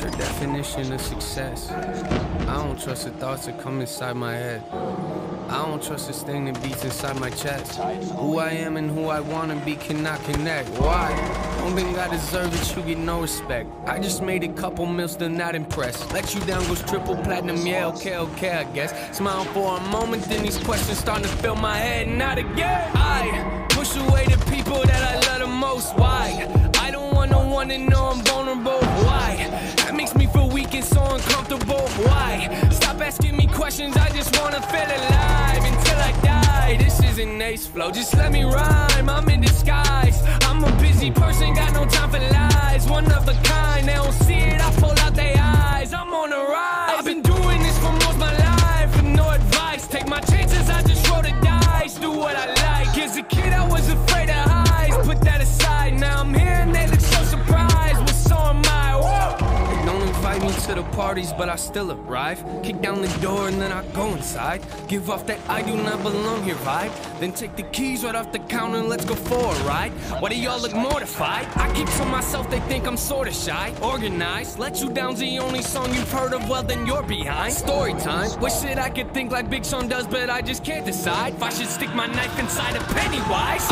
What's your definition of success? I don't trust the thoughts that come inside my head. I don't trust this thing that beats inside my chest. Who I am and who I wanna be cannot connect. Why? Don't think I deserve it, you get no respect. I just made a couple mils, still not impressed. Let you down goes triple platinum, yeah, okay, I guess. Smile for a moment, then these questions starting to fill my head, not again. I push away the people that I love the most. Why? I don't want no one to know I'm vulnerable. Why? That makes me feel weak and so uncomfortable. Why? Stop asking me questions, I just wanna feel alive until I die. This isn't Ace Flow, just let me rhyme, I'm in disguise. I'm a busy person, got no time for lies. One of a kind, they don't see it, I pull out their eyes. I'm on a rise. I've been doing this for most of my life with no advice. Take my chances, I just roll the dice. Do what I like. As a kid, I was afraid of highs. Put that aside, now I'm here and they look so surprised. Well, so am I. Whoa. They don't invite me to the parties, but I still arrive. Kick down the door and then I go inside. Give off that I do not belong here vibe. Then take the keys right off the counter and let's go for a ride. Why do y'all look mortified? I keep to myself, they think I'm sorta shy. Organized, Let You Down's the only song you've heard of, well then you're behind. Story time, wish that I could think like Big Sean does, but I just can't decide if I should stick my knife inside a Pennywise.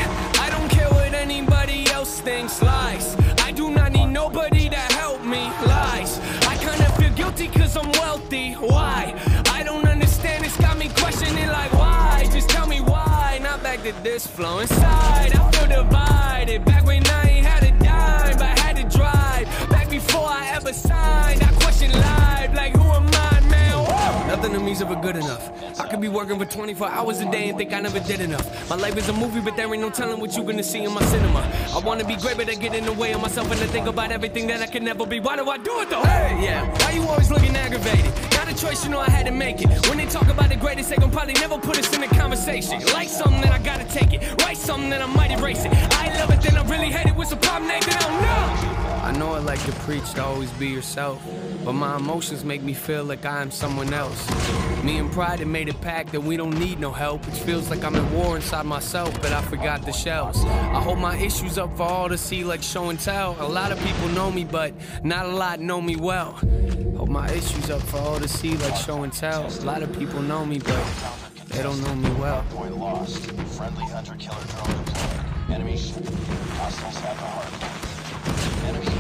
I don't care what anybody else thinks, lies. I do not need nobody to help me, lies. I kinda feel guilty cause I'm wealthy, why? I don't understand, it's got me questioning like why? Just tell me why, not back to this flow inside. I feel divided, back when I ain't had a dime, but had to drive. Back before I ever signed, I question life, like who am I, man? Whoa. Nothing to me's ever good enough. I could be working for 24 hours a day and think I never did enough. My life is a movie, but there ain't no telling what you gonna see in my cinema. I wanna be great, but I get in the way of myself and I think about everything that I can never be. Why do I do it though? Hey, yeah, why you always looking aggravated? Not a choice, you know I had to make it. When they talk about the greatest, they gon' probably never put us in a conversation. Like something that I gotta take it, write something that I might erase it. I love it, then I really hate it. What's the problem, they don't know? I know I like to preach to always be yourself, but my emotions make me feel like I am someone else. Me and Pride have made a pact that we don't need no help. It feels like I'm at war inside myself, but I forgot the shells. I hold my issues up for all to see like show and tell. A lot of people know me, but not a lot know me well. Hold my issues up for all to see like show and tell. A lot of people know me, but they don't know me well. Boy lost. Friendly hunter-killer drone deployed. Enemy. Hostiles have the hard point. Enemy.